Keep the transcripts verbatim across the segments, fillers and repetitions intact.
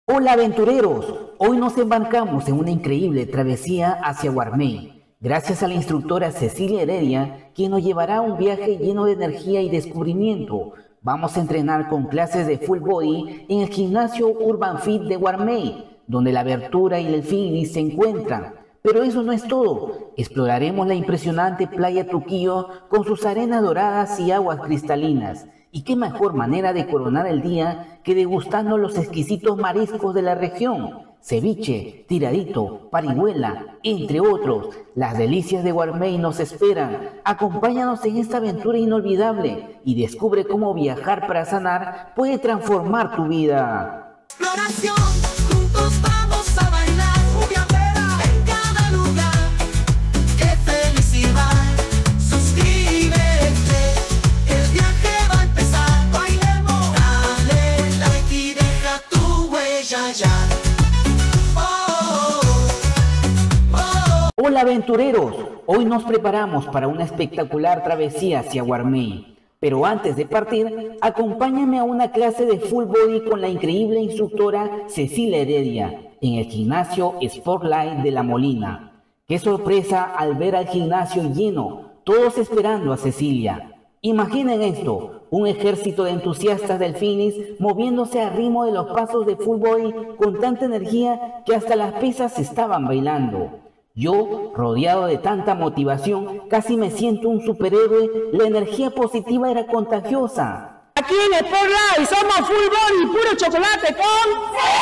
Hola aventureros, hoy nos embarcamos en una increíble travesía hacia Guarmey, gracias a la instructora Cecilia Heredia, quien nos llevará a un viaje lleno de energía y descubrimiento. Vamos a entrenar con clases de full body en el gimnasio Urban Fit de Guarmey, donde la abertura y el fitness se encuentran. Pero eso no es todo, exploraremos la impresionante playa Truquillo con sus arenas doradas y aguas cristalinas. Y qué mejor manera de coronar el día que degustando los exquisitos mariscos de la región. Ceviche, tiradito, parihuela, entre otros. Las delicias de Guarmey nos esperan. Acompáñanos en esta aventura inolvidable y descubre cómo viajar para sanar puede transformar tu vida. Exploración, juntos vamos a bailar, jugueadera en cada lugar. ¡Qué felicidad! Suscríbete, el viaje va a empezar. Bailemos, dale like y deja tu huella ya. Oh, oh, oh. Hola aventureros, hoy nos preparamos para una espectacular travesía hacia Guarmey. Pero antes de partir, acompáñame a una clase de full body con la increíble instructora Cecilia Heredia en el gimnasio Sportlight de La Molina. ¡Qué sorpresa al ver al gimnasio lleno, todos esperando a Cecilia! Imaginen esto, un ejército de entusiastas del fitness moviéndose al ritmo de los pasos de full body con tanta energía que hasta las pesas estaban bailando. Yo, rodeado de tanta motivación, casi me siento un superhéroe. La energía positiva era contagiosa. Aquí en Sportlight somos full body, puro chocolate con...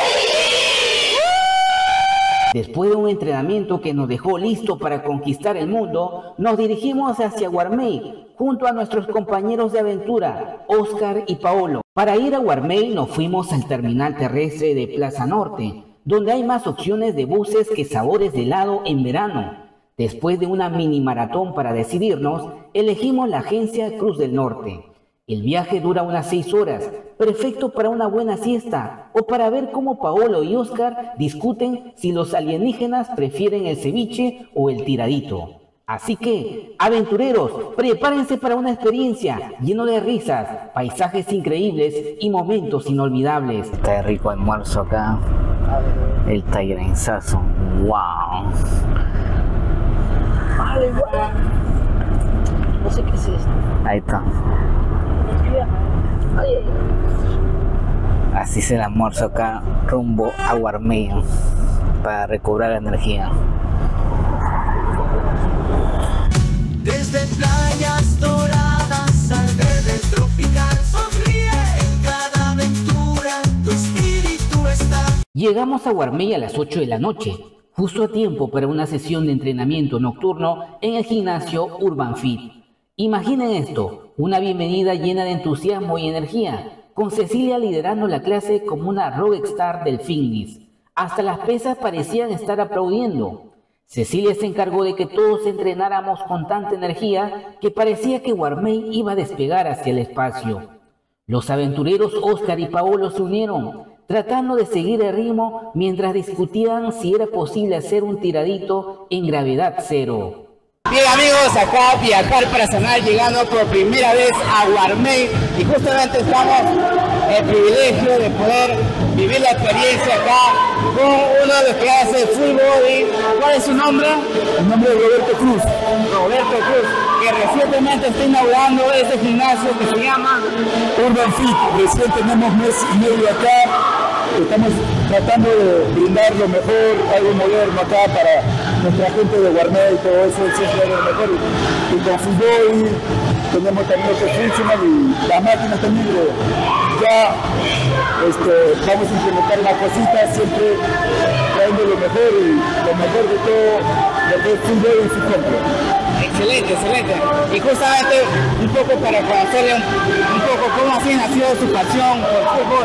Después de un entrenamiento que nos dejó listos para conquistar el mundo, nos dirigimos hacia Guarmey, junto a nuestros compañeros de aventura, Oscar y Paolo. Para ir a Guarmey nos fuimos al terminal terrestre de Plaza Norte, donde hay más opciones de buses que sabores de helado en verano. Después de una mini maratón para decidirnos, elegimos la agencia Cruz del Norte. El viaje dura unas seis horas, perfecto para una buena siesta o para ver cómo Paolo y Oscar discuten si los alienígenas prefieren el ceviche o el tiradito. Así que, aventureros, prepárense para una experiencia llena de risas, paisajes increíbles y momentos inolvidables. Está rico almuerzo acá. El tairensazo. ¡Wow! Vale, igual. No sé qué es esto. Ahí está. Ay, ay. Así es el almuerzo acá, rumbo a Guarmey, para recobrar la energía. Desde playas doradas al verde tropical, sonríe en cada aventura, tu espíritu está. Llegamos a Guarmey a las ocho de la noche, justo a tiempo para una sesión de entrenamiento nocturno en el gimnasio Urban Fit. Imaginen esto, una bienvenida llena de entusiasmo y energía, con Cecilia liderando la clase como una rockstar del fitness. Hasta las pesas parecían estar aplaudiendo. Cecilia se encargó de que todos entrenáramos con tanta energía que parecía que Guarmey iba a despegar hacia el espacio. Los aventureros Oscar y Paolo se unieron, tratando de seguir el ritmo mientras discutían si era posible hacer un tiradito en gravedad cero. Bien amigos, acá viajar para sanar, llegando por primera vez a Guarmey y justamente estamos el privilegio de poder vivir la experiencia acá con uno de los que hace full body. ¿Cuál es su nombre? El nombre es Roberto Cruz. Roberto Cruz, que recientemente está inaugurando este gimnasio que se llama Urban Fit. Recién tenemos mes y medio acá. Estamos tratando de brindar lo mejor, algo moderno acá para nuestra gente de Guarmey y todo eso, siempre algo mejor. Y con fútbol tenemos también lo que es funcional y las máquinas también, pero ya este, vamos a implementar las cositas, siempre trayendo lo mejor y lo mejor de todo lo que es fútbol y su compra. excelente, excelente. Y justamente un poco para conocerle un, un poco cómo así nació su pasión por el fútbol.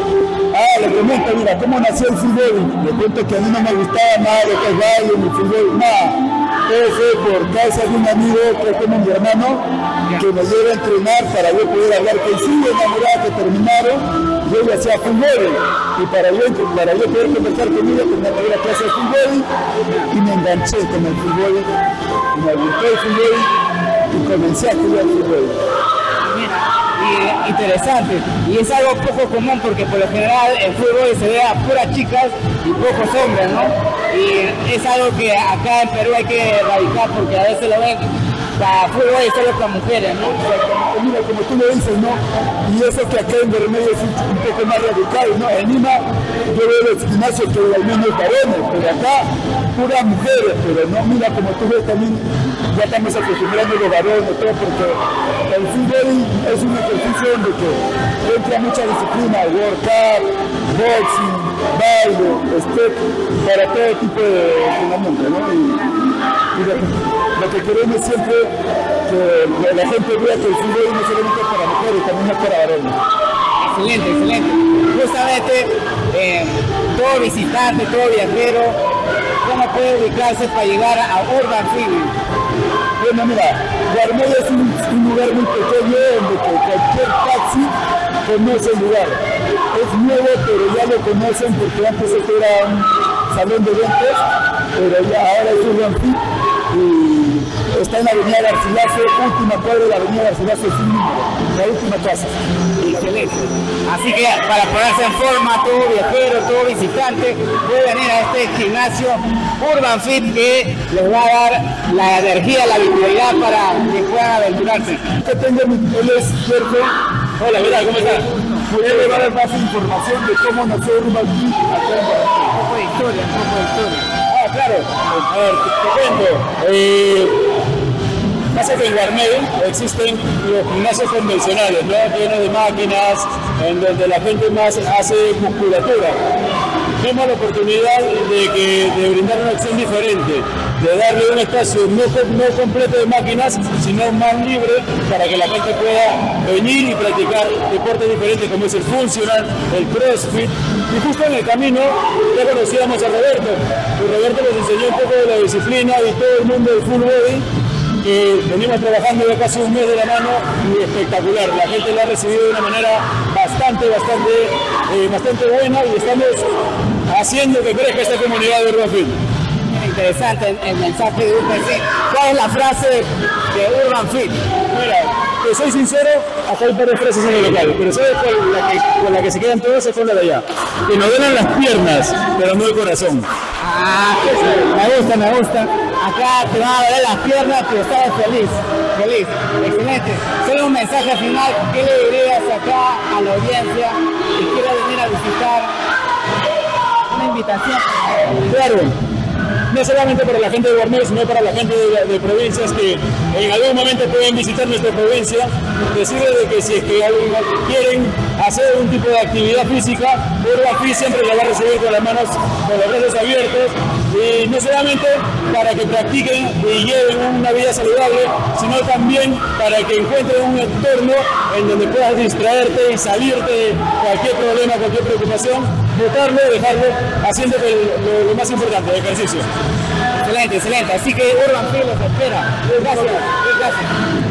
Ah, le comento, mira, cómo nació el fútbol. Le cuento que a mí no me gustaba nada lo que es baile, ni fútbol, nada. Todo fue por causa de un amigo que es como mi hermano, que me lleva a entrenar para yo poder hablar con su enamorada que terminaron. Yo le hacía fútbol y para yo, para yo poder conversar con ella tenía que ir a clase de fútbol y me enganché con el fútbol. Y me gustó el fútbol y comencé a estudiar fútbol. Mira, y y interesante. Y es algo poco común porque por lo general el fútbol se ve a puras chicas y pocos hombres, ¿no? Y es algo que acá en Perú hay que erradicar porque a veces lo ven para fútbol y solo para mujeres, ¿no? Mira, como tú lo dices, ¿no? Y eso que acá en Bermejo es un, un poco más radical, ¿no? En Lima yo veo los gimnasios que hay menos varones, pero acá puras mujeres, pero no, mira, como tú ves también ya estamos acostumbrando a los varones, todo, porque el fútbol es un ejercicio donde que entra mucha disciplina, workout, boxing, baile, step, para todo tipo de entrenamiento, ¿no? Y, y lo, que, lo que queremos siempre que la gente vea que el fútbol no solamente es para mujeres, también es para varones. Excelente, excelente. Justamente, eh, todo visitante, todo viajero, ¿cómo puede ubicarse para llegar a Urban Feeling? Bueno, mira, Guarmey es un, un lugar muy pequeño donde cualquier taxi conoce el lugar. Es nuevo, pero ya lo conocen porque antes esto era un salón de eventos, pero ya ahora es Urban Feeling y está en la avenida Garcilaso, última cuadra de la avenida Garcilaso, sin número, la última casa. Excelente. Así que para ponerse en forma, todo viajero, todo visitante, puede venir a este gimnasio Urban Fit que les va a dar la energía, la vitalidad para que puedan aventurarse. Que tenga él es Sergio. Hola, ¿qué tal? ¿Cómo estás? Él le va a dar más información de cómo nació Urban Fit acá en Guarmey. Un poco de historia, un poco de historia. Ah, claro. A ver, te cuento. Eh, pasa que en Guarmey existen los gimnasios convencionales, ¿no? Llenos de máquinas, en donde la gente más hace musculatura. Vimos la oportunidad de, que, de brindar una opción diferente, de darle un espacio no, no completo de máquinas, sino más libre para que la gente pueda venir y practicar deportes diferentes como es el funcional, el crossfit. Y justo en el camino ya conocíamos a Roberto, y Roberto nos enseñó un poco de la disciplina y todo el mundo del full body, que venimos trabajando ya casi un mes de la mano y espectacular. La gente lo ha recibido de una manera bastante, bastante, eh, bastante buena y estamos haciendo que crezca esta comunidad de Urban Fit. Interesante el, el mensaje de Urban Fit. ¿Cuál es la frase de Urban Fit? Mira, te soy sincero, acá hay varias frases en el local, pero ¿sabes con la que, con la que se quedan todos? Es con la de allá. Que nos duelen las piernas, pero no el corazón. Ah, me gusta, me gusta. Acá te van a doler las piernas, pero estás feliz. Feliz, excelente. Solo un mensaje final, ¿qué le dirías acá a la audiencia que quiera venir a visitar? Una invitación. Claro, no solamente para la gente de Guarmey, sino para la gente de, de provincias que en algún momento pueden visitar nuestra provincia. Decirles de que si es que quieren hacer un tipo de actividad física, Urban Fit siempre la va a recibir con las manos, con los brazos abiertos, y no solamente para que practiquen y lleven una vida saludable, sino también para que encuentren un entorno en donde puedas distraerte y salirte de cualquier problema, cualquier preocupación, botarlo, dejarlo, haciendo lo, lo más importante, el ejercicio. Excelente, excelente. Así que Urban Fit los espera. Gracias, gracias.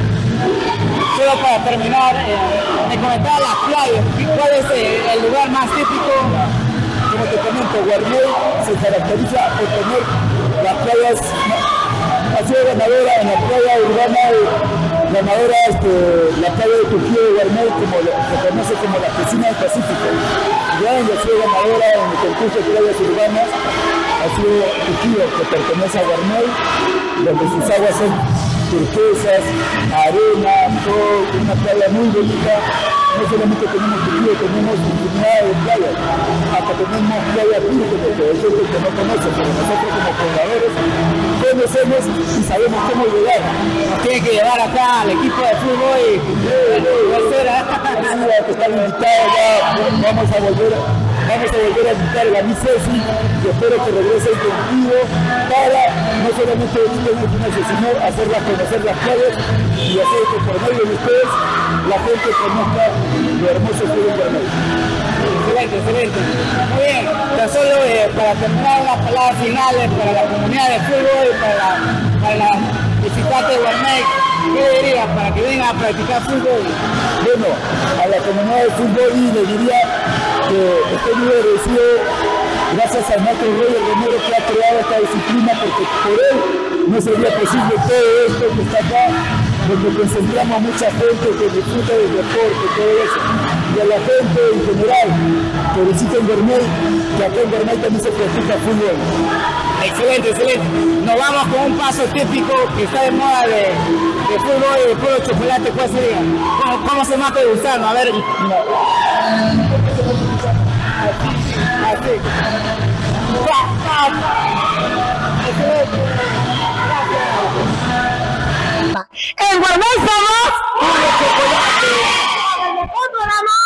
Solo para terminar, eh, me comentaba las playas. ¿Cuál es eh, el lugar más típico? Como te comento, Guarmey se caracteriza por tener las playas, ha sido ganadora en la playa urbana, ganadora este, la playa de Turquía de Guarmey, como lo, se conoce como la piscina del Pacífico. Ya ha sido ganadora en el concurso de playas urbanas, ha sido Turquía, que pertenece a Guarmey, donde sus aguas son turquesas, arena, todo, una playa muy bonita. No solamente tenemos Turquía, tenemos infinidad de playas, hasta tenemos playa virgen, porque hay gente que no conoce, pero nosotros como pobladores conocemos y sabemos cómo llegar. Nos tiene que llevar acá al equipo de fútbol y tercera. Que están invitados ya, vamos a volver, vamos a volver a invitar a mi Ceci, y espero que regresen contigo para no solamente venir en el gimnasio, sino hacerlas conocer las playas y hacer que por medio de ustedes la gente conozca lo hermoso que es Guarmey. Excelente, excelente. Muy bien, ya solo eh, para terminar las palabras finales para la comunidad de fútbol y para la, para la visitante de Guarmey, ¿qué le diría para que vengan a practicar fútbol? Bueno, a la comunidad de fútbol y le diría que estoy muy agradecido gracias al maestro Roger Romero que ha creado esta disciplina, porque por él no sería posible todo esto que está acá. donde concentramos a mucha gente que disfruta del deporte, todo eso, y a la gente en general, que visita en Guarmey, que acá en Guarmey también se practica fútbol. Excelente, excelente. Nos vamos con un paso típico que está de moda de, de fútbol y de puro chocolate. ¿Cuál sería? ¿Cómo, cómo se mata de gusano? A ver. No. Así. En Guarmey somos puro chocolate. El mejor programa.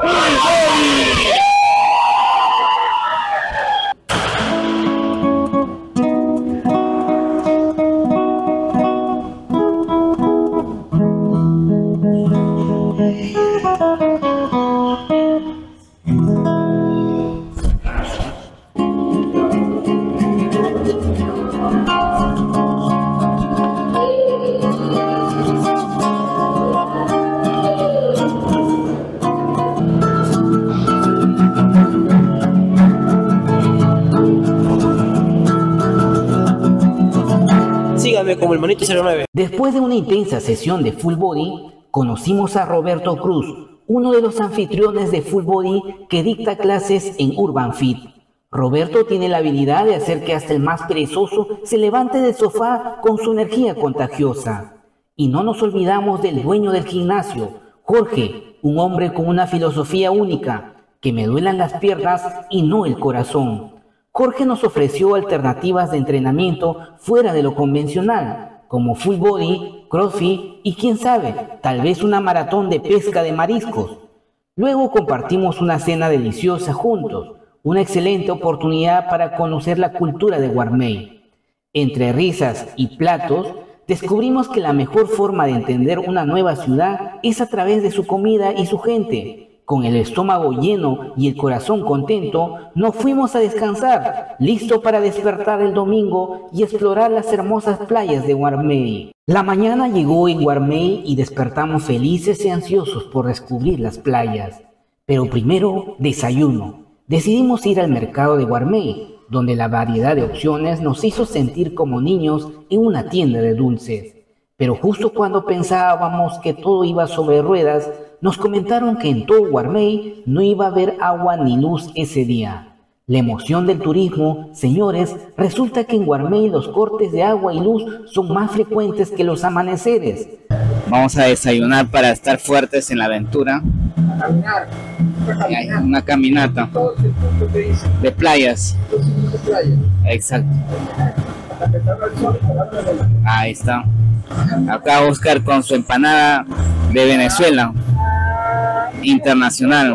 Síganme como el Monito cero nueve. Después de una intensa sesión de Full Body, conocimos a Roberto Cruz, uno de los anfitriones de Full Body que dicta clases en Urban Fit. Roberto tiene la habilidad de hacer que hasta el más perezoso se levante del sofá con su energía contagiosa. Y no nos olvidamos del dueño del gimnasio, Jorge, un hombre con una filosofía única, que me duelan las piernas y no el corazón. Jorge nos ofreció alternativas de entrenamiento fuera de lo convencional, como full body, crossfit y quién sabe, tal vez una maratón de pesca de mariscos. Luego compartimos una cena deliciosa juntos, una excelente oportunidad para conocer la cultura de Guarmey. Entre risas y platos, descubrimos que la mejor forma de entender una nueva ciudad es a través de su comida y su gente. Con el estómago lleno y el corazón contento, nos fuimos a descansar, listo para despertar el domingo y explorar las hermosas playas de Guarmey. La mañana llegó en Guarmey y despertamos felices y ansiosos por descubrir las playas. Pero primero, desayuno. Decidimos ir al mercado de Guarmey, donde la variedad de opciones nos hizo sentir como niños en una tienda de dulces. Pero justo cuando pensábamos que todo iba sobre ruedas, nos comentaron que en todo Guarmey no iba a haber agua ni luz ese día. La emoción del turismo, señores, resulta que en Guarmey los cortes de agua y luz son más frecuentes que los amaneceres. Vamos a desayunar para estar fuertes en la aventura. Caminar. Hay una caminata de playas. Exacto. Ahí está. Acá Oscar con su empanada de Venezuela. Internacional.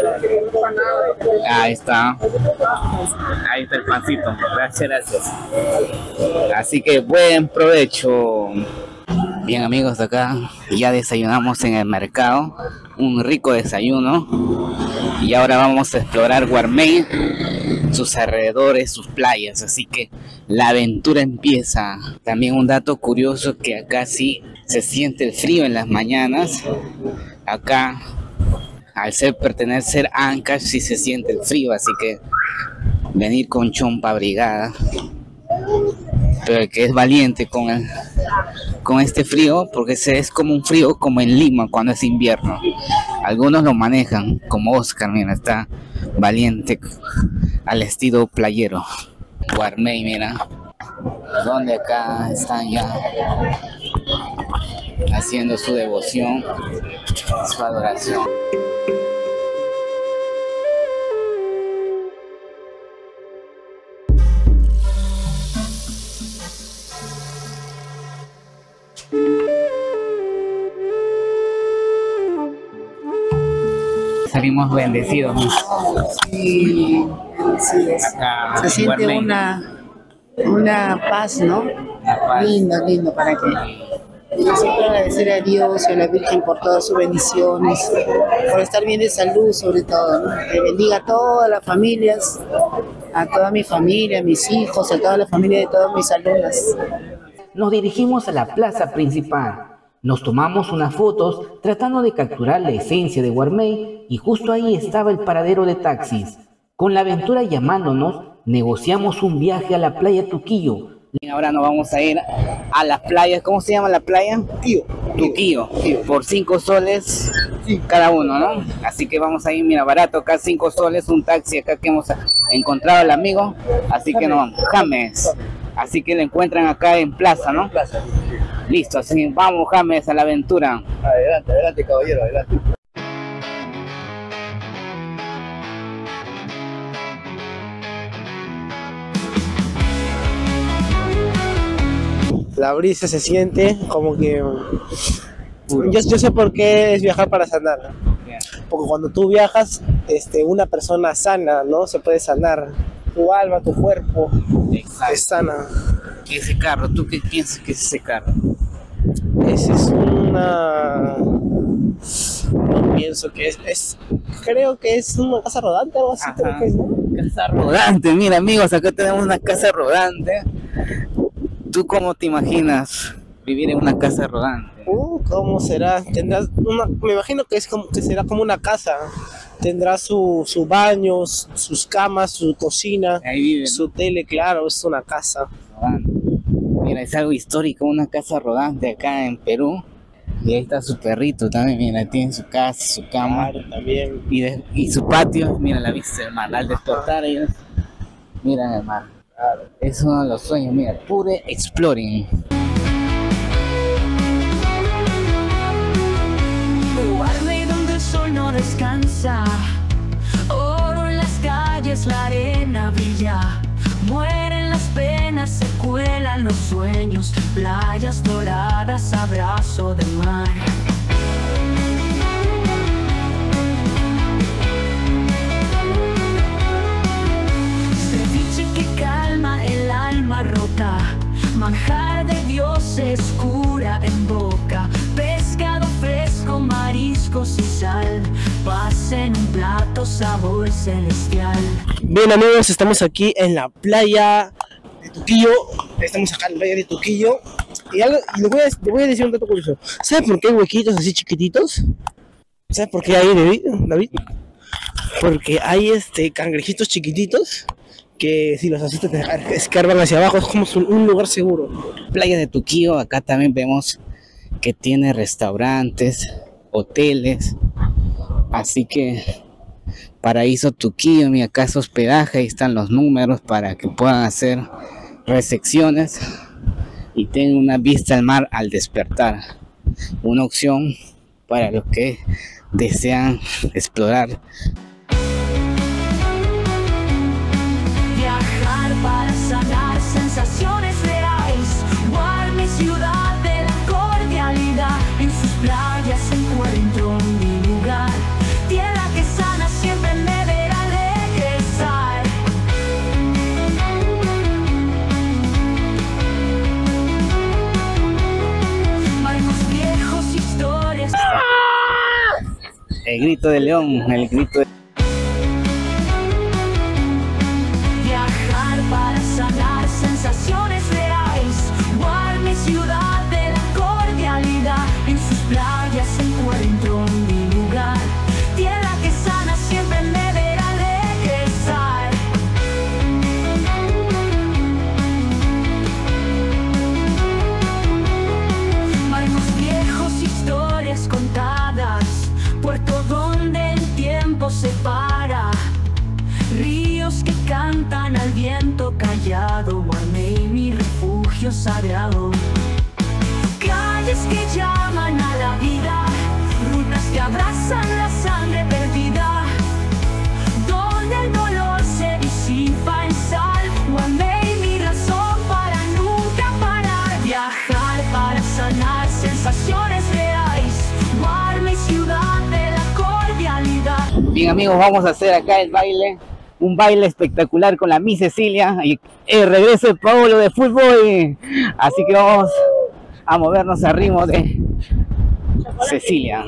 Ahí está. Ahí está el pancito. Gracias, gracias. Así que buen provecho. Bien amigos, de acá ya desayunamos en el mercado. Un rico desayuno. Y ahora vamos a explorar Guarmey, sus alrededores, sus playas. Así que la aventura empieza. También un dato curioso, que acá sí se siente el frío en las mañanas. Acá, al ser pertenecer a Ancash, sí se siente el frío, así que venir con chompa abrigada. Pero el que es valiente con el, con este frío, porque ese es como un frío como en Lima cuando es invierno. Algunos lo manejan, como Oscar, mira, está valiente al estilo playero. Guarmey, mira, donde acá están ya haciendo su devoción, su adoración. Salimos bendecidos. Sí, sí es. Acá, se siente Guarmey. una, una paz, ¿no? Una paz. Lindo, lindo, para que siempre agradecer a Dios y a la Virgen por todas sus bendiciones, por estar bien de salud sobre todo, ¿no? Que bendiga a todas las familias, a toda mi familia, a mis hijos, a toda la familia de todas mis alumnas. Nos dirigimos a la plaza principal. Nos tomamos unas fotos tratando de capturar la esencia de Guarmey y justo ahí estaba el paradero de taxis. Con la aventura llamándonos, negociamos un viaje a la playa Tuquillo. ahora nos vamos a ir a las playas. ¿Cómo se llama la playa? Tío. Tuquillo, por cinco soles cada uno, ¿no? Así que vamos a ir, mira, barato acá, cinco soles, un taxi acá que hemos encontrado al amigo, así que no, James, así que lo encuentran acá en Plaza, ¿no? Plaza. Listo, así vamos, James, a la aventura. Adelante, adelante, caballero, adelante. La brisa se siente como que... Yo, yo sé por qué es viajar para sanar. Porque cuando tú viajas, este, una persona sana, ¿no? Se puede sanar. Tu alma, tu cuerpo, es sana. Ese carro, ¿tú qué piensas que es ese carro? Esa es una... No pienso que es, es... Creo que es una casa rodante, algo así. Creo que es, ¿no? Casa rodante, mira amigos, acá tenemos una casa rodante. ¿Tú cómo te imaginas vivir en una casa rodante? Uh, ¿cómo será? Tendrás una, me imagino que es como que será como una casa. Tendrá su, su baño, sus camas, su cocina, Ahí vive, ¿no? su tele, claro, es una casa. Rodante. Mira, es algo histórico, una casa rodante acá en Perú. Y ahí está su perrito también, mira, tiene su casa, su cama. Claro, también. Y, de, y su patio, mira la vista del mar. Al despertar ellos miran el mar. Es uno de los sueños, mira, pure exploring. Guarme donde el sol no descansa, oro en las calles, la arena brilla, mueren las penas, se cuelan los sueños, playas doradas, abrazo de mar. Ceviche que calma el alma rota, manjar de dioses cura en boca, pescado fresco, mariscos y sal, paz en un plato, sabor celestial. Bien amigos, estamos aquí en la playa de Tuquillo. Estamos acá en la playa de Tuquillo. Y, algo, y les, voy a, les voy a decir un dato curioso. ¿Sabes por qué hay huequitos así chiquititos? ¿Sabes por qué hay, David? David? Porque hay este cangrejitos chiquititos que si los asustas te escarban hacia abajo. Es como un lugar seguro. Playa de Tuquillo, acá también vemos que tiene restaurantes, hoteles, así que Paraíso Tuquillo, mi acá es hospedaje, ahí están los números para que puedan hacer recepciones y tengan una vista al mar al despertar, una opción para los que desean explorar. Viajar para sanar sensaciones reales, Guarme, ciudad de la cordialidad, en sus playas encuentro mi lugar, tierra que sana siempre me verá regresar. Barcos viejos, historias. El grito de león, el grito de... Viajar para sanar sensaciones reales, Guarme, ciudad de la cordialidad, en sus playas encuentro mi lugar, tierra que sana siempre me verá regresar. Barcos viejos, historias contadas, puerto donde el tiempo se para, ríos que cantan al viento callado, Guarme, mi refugio sagrado. Calles que llaman a la vida, rutas que abrazan la sangre perdida, donde el dolor se disipa en sal, Guarme, mi razón para nunca parar. Viajar para sanar sensaciones reales, Guarme, ciudad de la cordialidad. Bien amigos, vamos a hacer acá el baile, un baile espectacular con la Miss Cecilia y el regreso de Paolo de fútbol, así que vamos a movernos al ritmo de Cecilia.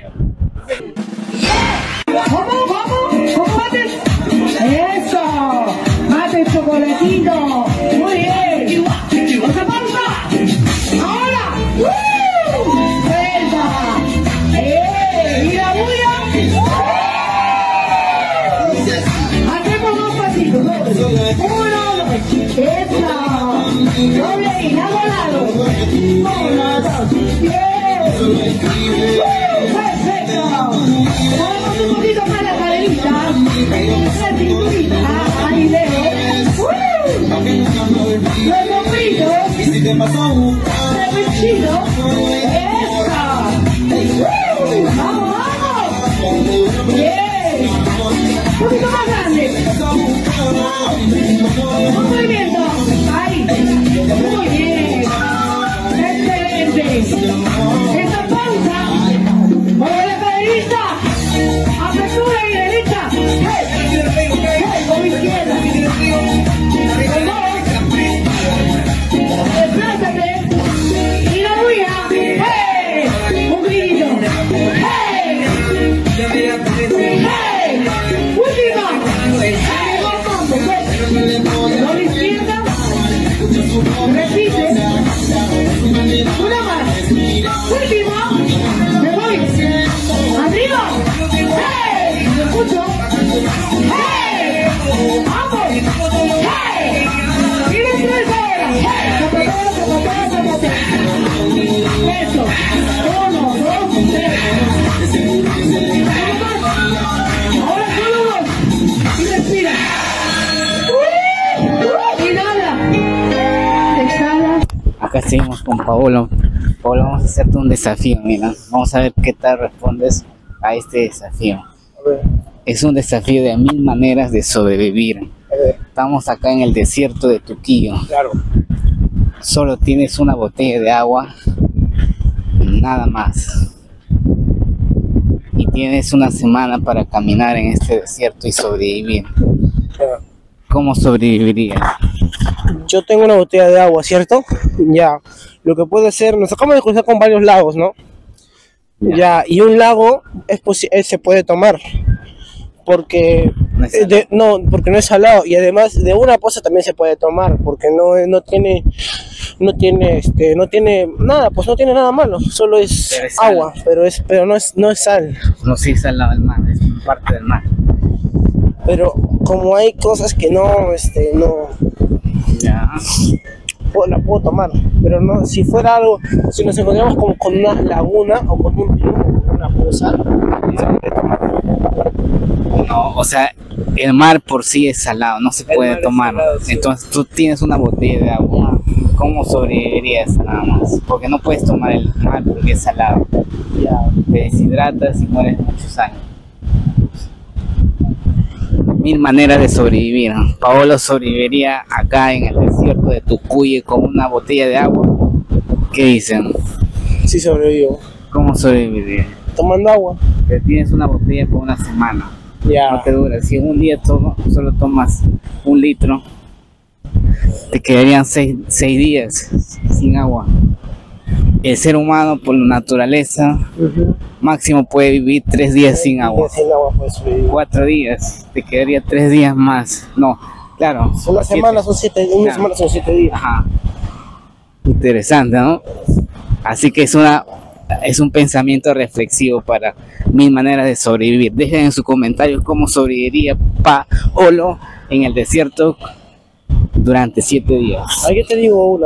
¿Cómo? ¿Cómo? ¿Cómo mates? ¡Eso! ¡Mate chocolatito! ¡Muy bien! ¡Otra pausa! ¡Ahora! ¡Uh! ¡Vuelta! ¡Eh! ¡Y la bulla! Hacemos dos pasitos, dos. ¡Uno! Eso. Doble y lado a lado. Uno, dos. Bien. Perfecto. Movemos un poquito más la caderita. La cinturita. Ahí veo. Los hombritos. Cervechito. Eso. Vamos, vamos. Bien. Un poquito más grande. Un movimiento. Ahí. Muy bien. Excelente. Esa pausa. Mueve la caderita. Apertura y derecha. Hey. Hey. Con izquierda. Con dos. Desplázate. Y la ruina. Hey. Un grito. Hey. Hey. Última. Con izquierda. Repite. Una más. Última. Me voy. Arriba. ¡Hey! ¿Me escucho? ¡Hey! ¡Vamos! ¡Hey! ¡Tienes tres ahora! ¡Hey! ¡Zapatero, zapatero, zapatero! Eso. Uno, dos, tres. Ahora solo dos. Y respira. Inhala. Exhala. Acá seguimos con Paolo. Paolo, vamos a hacerte un desafío, mira. Vamos a ver qué tal respondes a este desafío. Es un desafío de mil maneras de sobrevivir. Estamos acá en el desierto de Tuquillo. Claro. Solo tienes una botella de agua, nada más. Y tienes una semana para caminar en este desierto y sobrevivir. ¿Cómo sobrevivirías? Yo tengo una botella de agua, ¿cierto? Ya. Lo que puede ser, nos acabamos de cruzar con varios lagos, ¿no? Ya. Ya. Y un lago es eh, se puede tomar. Porque No es eh, de, no, porque no es salado. Y además de una poza también se puede tomar. Porque no, no tiene, no tiene, este, no tiene nada, pues no tiene nada malo. Solo es, Pero es agua, pero es, pero no es, no es sal. No, sí, es al lado del mar, es parte del mar. Pero como hay cosas que no, este, no, Ya. puedo- la puedo tomar. Pero no, si fuera algo, si nos encontramos como con una laguna o con un río, o con una poza, se puede tomar. No, o sea, el mar por sí es salado, no se El puede mar es tomar. salado, sí. Entonces tú tienes una botella de agua. ¿Cómo sobrevivirías nada más? Porque no puedes tomar el mar porque es salado. Ya. Te deshidratas y mueres muchos años. Mil maneras de sobrevivir. Paolo sobreviviría acá en el desierto de Tucuye con una botella de agua. ¿Qué dicen? Sí sobrevivo. ¿Cómo sobreviviría? Tomando agua. Que tienes una botella por una semana. Ya. No te dura. Si en un día to- solo tomas un litro, te quedarían seis, seis días sin agua. El ser humano, por naturaleza, Ujú. máximo puede vivir tres días sin agua. Sin agua puedes sobrevivir. Cuatro días, te quedaría tres días más. No, claro. Una siete. semana son siete, una Claro. semana son siete días. Ajá. Interesante, ¿no? Así que es una es un pensamiento reflexivo para mil maneras de sobrevivir. Dejen en sus comentarios cómo sobreviviría Paolo en el desierto durante siete días. Ahí yo te digo una.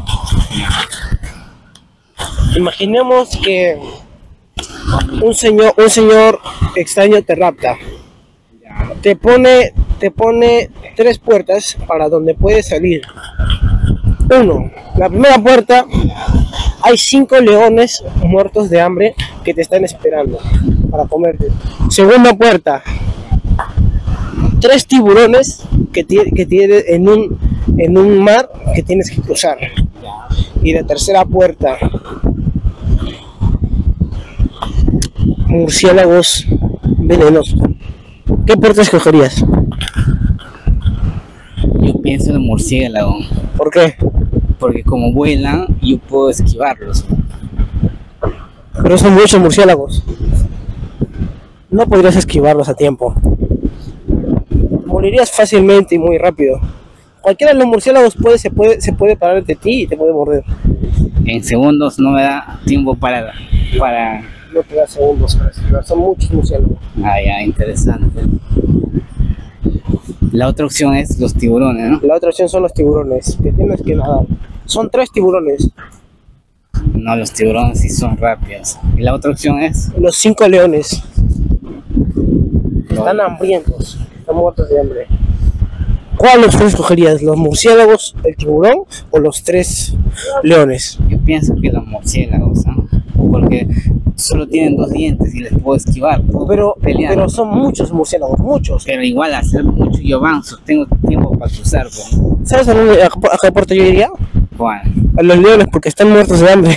Imaginemos que un señor, un señor extraño te rapta. Te pone, te pone tres puertas para donde puedes salir. Uno, la primera puerta, hay cinco leones muertos de hambre que te están esperando para comerte. Segunda puerta, tres tiburones que tiene que tiene en un en un mar que tienes que cruzar. Y la tercera puerta, murciélagos venenosos. ¿Qué puerta escogerías? Yo pienso en el murciélago, ¿Por qué? porque como vuelan, yo puedo esquivarlos. Pero son muchos murciélagos. No podrías esquivarlos a tiempo. Morirías fácilmente y muy rápido. Cualquiera de los murciélagos puede, se, puede, se puede parar ante ti y te puede morder. En segundos no me da tiempo para... para... No te da segundos para esquivar. Son muchos murciélagos. Ah, ya, interesante. La otra opción es los tiburones, ¿no? La otra opción son los tiburones, que tienes que nadar. Son tres tiburones. No, los tiburones sí son rápidos. Y la otra opción es... Los cinco leones. Están hambrientos, están muertos de hambre. ¿Cuál de los tres escogerías? ¿Los murciélagos, el tiburón o los tres leones? Yo pienso que los murciélagos, ¿no? Porque solo tienen dos dientes y les puedo esquivar. Puedo Pero, pelear. pero son muchos murciélagos, muchos. Pero igual hacer mucho yo avanzo, tengo tiempo para cruzar. Pues. ¿Sabes a dónde- a a qué puerto yo iría? ¿Cuál? A los leones, porque están muertos de hambre.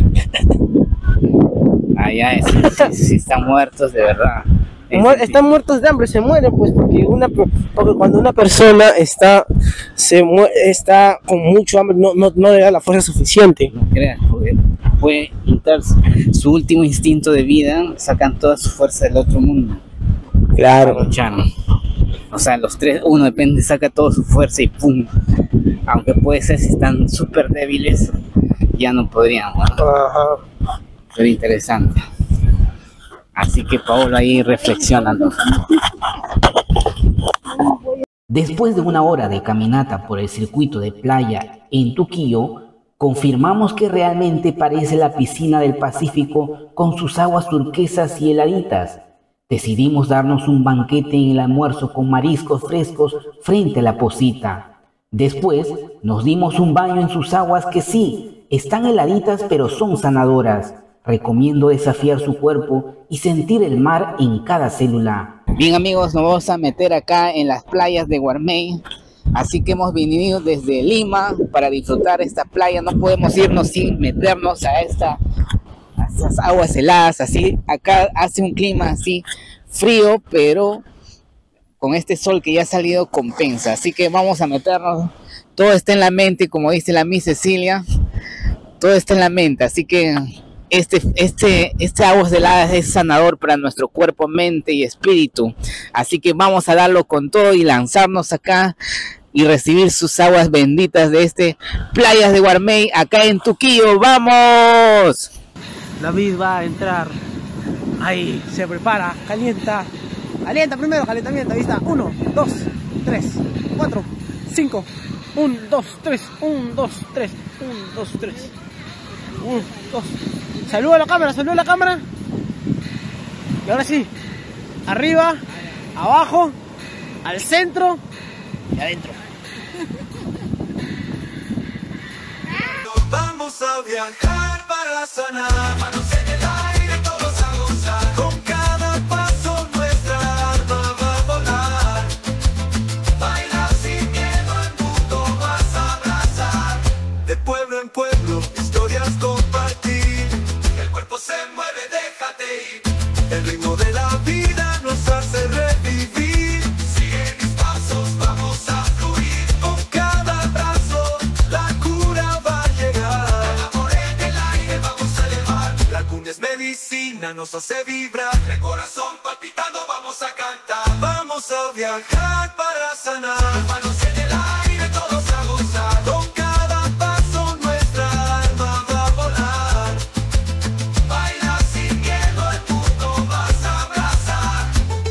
Allá es, sí, sí están muertos de verdad. Mu- Están muertos de hambre, se mueren, pues, porque una per- porque cuando una persona está se mu- está con mucho hambre, no, no, no le da la fuerza suficiente. No creas, porque puede quitar su, su último instinto de vida, sacan toda su fuerza del otro mundo. Claro. Para luchar. O sea, los tres, uno depende, saca toda su fuerza y pum. Aunque puede ser si están súper débiles, ya no podrían. ¿No? Ajá. Pero interesante. Así que Paolo ahí reflexionando. Después de una hora de caminata por el circuito de playa en Tuquillo, confirmamos que realmente parece la piscina del Pacífico con sus aguas turquesas y heladitas. Decidimos darnos un banquete en el almuerzo con mariscos frescos frente a la posita. Después nos dimos un baño en sus aguas que sí, están heladitas pero son sanadoras. Recomiendo desafiar su cuerpo y sentir el mar en cada célula. Bien amigos, nos vamos a meter acá en las playas de Guarmey. Así que hemos venido desde Lima para disfrutar esta playa. No podemos irnos sin meternos a, esta, a estas aguas heladas. Así, acá hace un clima así frío, pero con este sol que ya ha salido compensa. Así que vamos a meternos. Todo está en la mente, como dice la Miss Cecilia. Todo está en la mente, así que Este, este, este agua helada es sanador para nuestro cuerpo, mente y espíritu. Así que vamos a darlo con todo y lanzarnos acá y recibir sus aguas benditas de este Playas de Guarmey, acá en Tuquillo. ¡Vamos! David va a entrar. Ahí, se prepara, calienta. Calienta primero, calentamiento. Ahí está. Uno, dos, tres, cuatro, cinco. Un, dos, tres. Un, dos, tres. Un, dos, tres. Un, dos. Saluda a la cámara, saluda a la cámara. Y ahora sí. Arriba, abajo, al centro y adentro. Vamos a viajar para sanar, manos en el aire, todos a gozar. Con cada paso nuestra alma va a volar. Baila sin miedo, al mundo vas a abrazar. De pueblo en pueblo, historias compartir. El cuerpo se mueve, déjate ir. El ritmo de la vida nos hace revivir. Sigue mis pasos, vamos a fluir. Con cada abrazo, la cura va a llegar. El amor en el aire, vamos a elevar. La cumbia es medicina, nos hace vibrar. El corazón palpitando, vamos a cantar. Vamos a viajar para sanar. Manos en el aire, todos a gozar. Con cada paso nuestra alma va a volar. Baila sin miedo, el mundo vas a abrazar.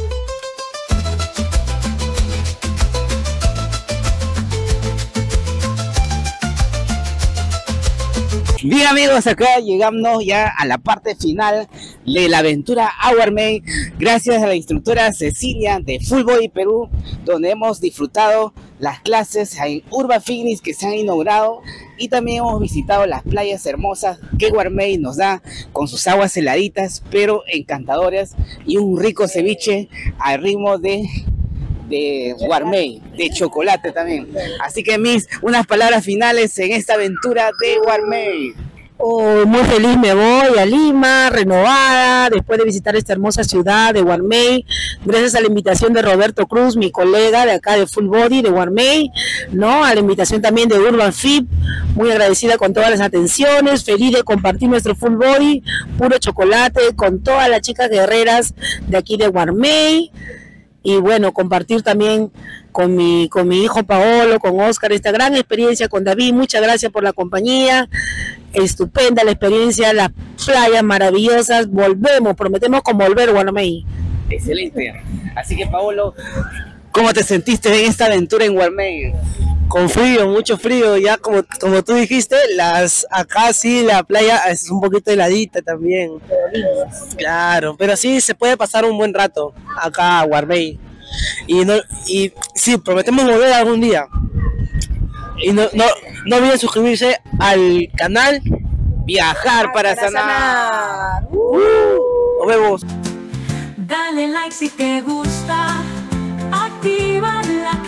Bien amigos, acá llegamos ya a la parte final de la aventura a Guarmey, gracias a la instructora Cecilia de Full Body Perú, donde hemos disfrutado las clases en Urban Fitness que se han inaugurado y también hemos visitado las playas hermosas que Guarmey nos da con sus aguas heladitas pero encantadoras y un rico ceviche al ritmo de de Guarmey, de chocolate también. Así que Miss, unas palabras finales en esta aventura de Guarmey. Oh, muy feliz me voy a Lima, renovada, después de visitar esta hermosa ciudad de Guarmey, gracias a la invitación de Roberto Cruz, mi colega de acá de Full Body, de Guarmey, ¿no? A la invitación también de Urban Fit, muy agradecida con todas las atenciones, feliz de compartir nuestro Full Body, puro chocolate, con todas las chicas guerreras de aquí de Guarmey. Y bueno, compartir también con mi, con mi hijo Paolo, con Oscar, esta gran experiencia con David. Muchas gracias por la compañía, estupenda la experiencia, las playas maravillosas. Volvemos, prometemos con volver, Guarmey. Excelente. Así que Paolo, ¿Cómo te sentiste en esta aventura en Guarmey? Con frío, mucho frío, ya como, como tú dijiste, las acá sí la playa es un poquito heladita también. Claro, pero sí se puede pasar un buen rato acá a Guarmey. Y no, y sí, prometemos volver algún día. Y no, no, no olviden suscribirse al canal Viajar para, para sanar. sanar. Uh, nos vemos. Dale like si te gusta, activa la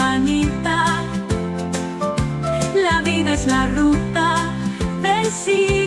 campanita. La vida es la ruta, decide.